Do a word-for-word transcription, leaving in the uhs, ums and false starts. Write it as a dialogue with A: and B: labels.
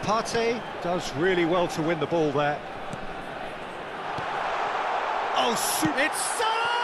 A: Partey does really well to win the ball there. Oh, shoot!
B: It's Salah!